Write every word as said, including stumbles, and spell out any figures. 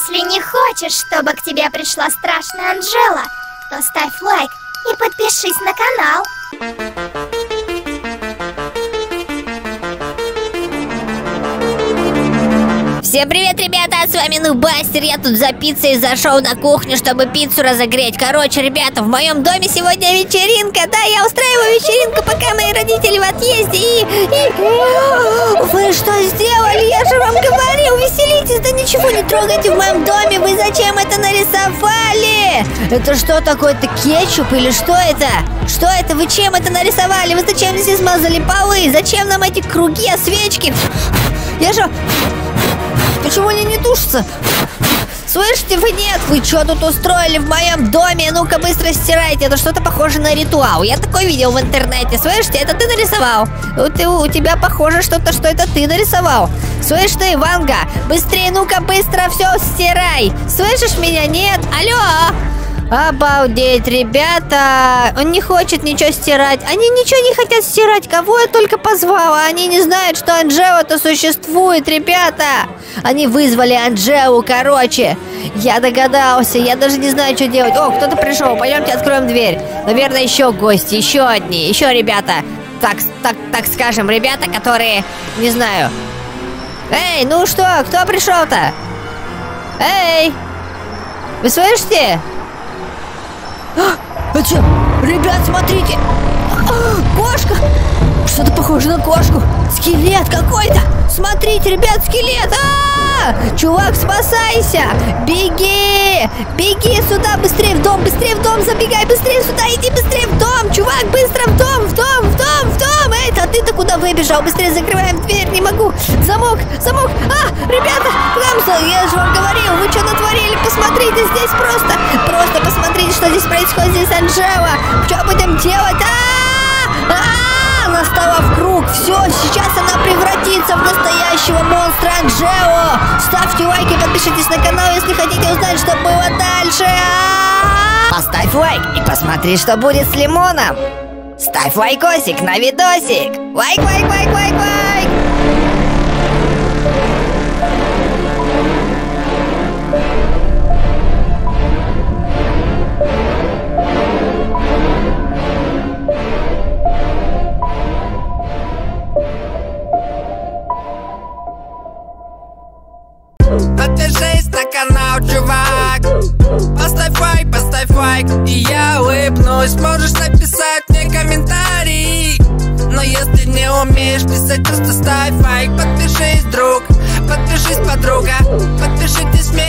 Если не хочешь, чтобы к тебе пришла страшная Анжела, то ставь лайк и подпишись на канал. Всем привет, ребята, с вами Нубастер. Я тут за пиццей зашел на кухню, чтобы пиццу разогреть. Короче, ребята, в моем доме сегодня вечеринка. Да, я устраиваю вечеринку, пока мои родители в отъезде. И... и... Вы что сделали? Я же вам говорил, веселитесь, да ничего не трогайте в моем доме. Вы зачем это нарисовали? Это что такое? Это кетчуп или что это? Что это? Вы чем это нарисовали? Вы зачем здесь смазали полы? Зачем нам эти круги, свечки? Я же... Почему они не тушатся? Слышите вы, нет? Вы что тут устроили в моем доме? Ну-ка быстро стирайте. Это что-то похоже на ритуал. Я такое видел в интернете. Слышите, это ты нарисовал? У, у тебя похоже что-то, что это ты нарисовал. Слышь ты, Ванга, быстрее, ну-ка быстро все стирай. Слышишь меня? Нет? Алло? Обалдеть, ребята. Он не хочет ничего стирать. Они ничего не хотят стирать. Кого я только позвала. Они не знают, что Анжела-то существует, ребята. Они вызвали Анжелу, короче. Я догадался. Я даже не знаю, что делать. О, кто-то пришел. Пойдемте откроем дверь. Наверное, еще гости, еще одни. Еще ребята. Так, так, так скажем, ребята, которые... Не знаю. Эй, ну что, кто пришел-то? Эй, вы слышите? А, а что? Ребят, смотрите! А, кошка! Что-то похоже на кошку. Скелет какой-то! Смотрите, ребят, скелет! А-а-а! Чувак, спасайся! Беги! Беги сюда, быстрее в дом, быстрее в дом, забегай, быстрее сюда, иди быстрее в дом! Чувак, быстро в дом, в дом, в дом, в дом! Эй, а ты-то куда выбежал? Быстрее закрываем дверь, не могу! Замок, замок! А, ребята, Рамса, я же вам говорил, вы что натворили? Посмотрите, здесь просто, просто посмотрите, что здесь происходит. Здесь Анжела! Что будем делать? А-а-а! А-а-а! Она стала в круг. Все, сейчас она превратится в настоящего монстра Анжелу. Ставьте лайки, подпишитесь на канал, если хотите узнать, что было дальше. А-а-а! Поставь лайк и посмотри, что будет с Лимоном. Ставь лайкосик на видосик. Лайк, лайк, лайк, лайк, лайк. Подпишись на канал, чувак. Поставь лайк, поставь лайк, и я улыбнусь. Можешь написать мне комментарий, но если не умеешь писать, просто ставь лайк. Подпишись, друг, подпишись, подруга. Подпишитесь,